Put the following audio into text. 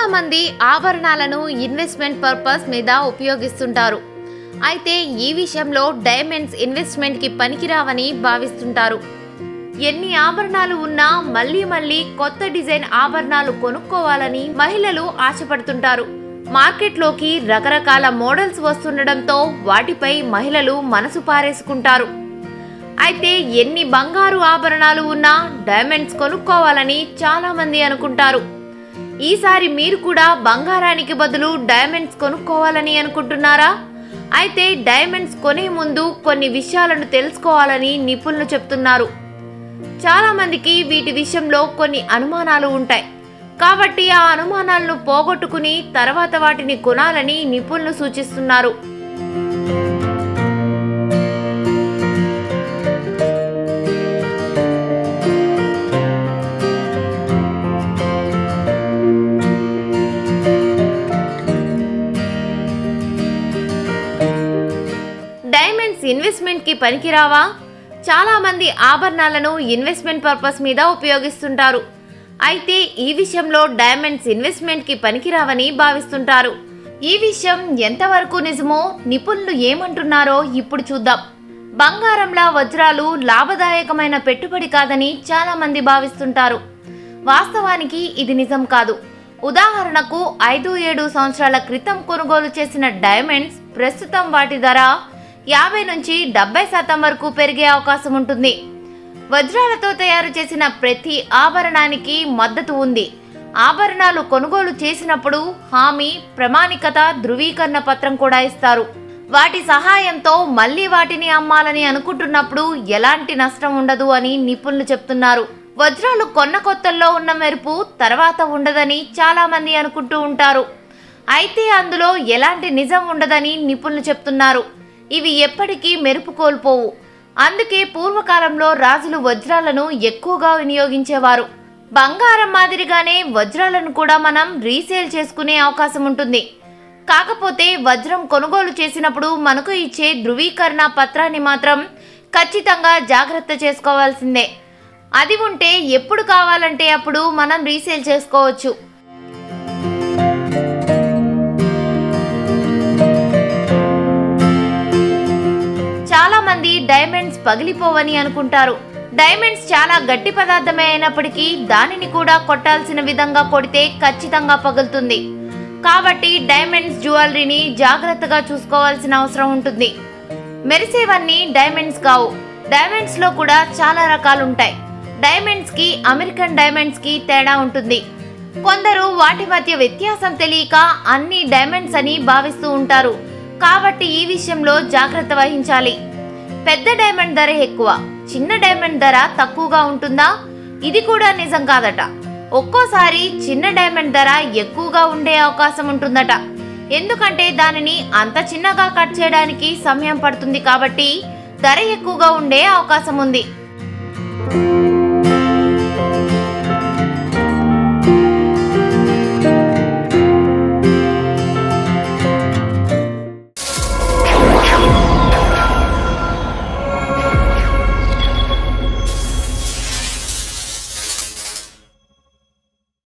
మంది ఆభరణాలను investment purpose మీద ఉపయోగిస్తుంటారు. అయితే ఈ విషయంలో డైమండ్స్ ఇన్వెస్ట్మెంట్ కి పనికిరావని భావిస్తుంటారు. ఎన్ని ఆభరణాలు ఉన్నా మళ్ళీ మళ్ళీ కొత్త డిజైన్ ఆభరణాలు కొనుక్కోవాలని మహిళలు ఆశపడుతుంటారు. మార్కెట్లోకి రకరకాల మోడల్స్ వస్తుండడంతో వాటిపై మహిళలు మనసు పారేసుకుంటారు. అయితే ఎన్ని బంగారు ఆభరణాలు ఉన్నా డైమండ్స్ కొనుక్కోవాలని చాలా మంది అనుకుంటారు. ఈసారి మీరు కూడా బంగారానికి బదులు డైమండ్స్ కొనుక్కోవాలని అనుకుంటున్నారా? అయితే డైమండ్స్ కొనే ముందు కొన్ని విషయాలను తెలుసుకోవాలని నిపుణులు చెప్తున్నారు. చాలా మందికి వీటి విషయంలో కొన్ని అనుమానాలు ఉంటాయి. కాబట్టి ఆ అనుమానాలను పోగొట్టుకుని తర్వాత వాటిని కొనాలని నిపుణులు సూచిస్తున్నారు. డైమండ్స్ ఇన్వెస్ట్మెంట్ కి పనికిరావా? చాలా మంది ఆభరణాలను ఇన్వెస్ట్మెంట్ పర్పస్ మీద ఉపయోగిస్తుంటారు. అయితే ఈ విషయంలో డైమండ్స్ ఇన్వెస్ట్మెంట్ కి పనికిరావని భావిస్తుంటారు. ఈ విషయం ఎంతవరకు నిజమో నిపుణులు ఏమంటున్నారో ఇప్పుడు చూద్దాం. బంగారంలా వజ్రాలు లాభదాయకమైన పెట్టుబడి కాదని చాలా మంది భావిస్తుంటారు. వాస్తవానికి ఇది నిజం కాదు. ఉదాహరణకు 5-7 సంవత్సరాల క్రితం కొనుగోలు చేసిన డైమండ్స్ ప్రస్తుతం వాటి ధర 50 నుంచి 70% వరకు పెరిగే అవకాశం ఉంటుంది. వజ్రాలతో తయారు చేసిన ప్రతి ఆభరణానికి మద్దతు ఉంది. ఆభరణాలు కొనుగోలు చేసినప్పుడు హామీ, ప్రామాణికత ధృవీకరణ పత్రం కూడా ఇస్తారు. వాటి సహాయంతో మళ్ళీ వాటిని అమ్మాలని అనుకుంటున్నప్పుడు ఎలాంటి నష్టం ఉండదు అని నిపుణులు చెప్తున్నారు. వజ్రాలు కొన్న కొత్తల్లో ఉన్న మెరుపు తర్వాత ఉండదని చాలా మంది అనుకుంటూ ఉంటారు. అయితే అందులో ఎలాంటి నిజం ఉండదని నిపుణులు చెప్తున్నారు. ఇవి ఎప్పటికీ మెరుపు కోల్పోవు. అందుకే పూర్వకాలంలో రాజులు వజ్రాలను ఎక్కువగా వినియోగించేవారు. బంగారం మాదిరిగానే వజ్రాలను కూడా మనం రీసేల్ చేసుకునే అవకాశం ఉంటుంది. కాకపోతే వజ్రం కొనుగోలు చేసినప్పుడు మనకు ఇచ్చే ధృవీకరణ పత్రాన్ని మాత్రం ఖచ్చితంగా జాగ్రత్త చేసుకోవాల్సిందే. అది ఉంటే ఎప్పుడు కావాలంటే అప్పుడు మనం రీసేల్ చేసుకోవచ్చు. చాలా మంది డైమండ్స్ పగిలిపోవని అనుకుంటారు. డైమండ్స్ చాలా గట్టి పదార్థమే అయినప్పటికీ దానిని కూడా కొట్టాల్సిన విధంగా కొడితే ఖచ్చితంగా పగులుతుంది. కాబట్టి డైమండ్స్ జ్యువెలరీని జాగ్రత్తగా చూసుకోవాల్సిన అవసరం ఉంటుంది. మెరిసేవన్నీ డైమండ్స్ కావు. డైమండ్స్ లో కూడా చాలా రకాలుంటాయి. డైమండ్స్ కి అమెరికన్ డైమండ్స్ కి తేడా ఉంటుంది. కొందరు వాటి మధ్య వ్యత్యాసం తెలియక అన్ని డైమండ్స్ అని భావిస్తూ ఉంటారు. కాబట్టి ఈ విషయంలో జాగ్రత్త వహించాలి. పెద్ద డైమండ్ ధర ఎక్కువ, చిన్న డైమండ్ ధర తక్కువగా ఉంటుందా? ఇది కూడా నిజం కాదట. ఒక్కోసారి చిన్న డైమండ్ ధర ఎక్కువగా ఉండే అవకాశం ఉంటుందట. ఎందుకంటే దానిని అంత చిన్నగా కట్ చేయడానికి సమయం పడుతుంది. కాబట్టి ధర ఎక్కువగా ఉండే అవకాశం ఉంది.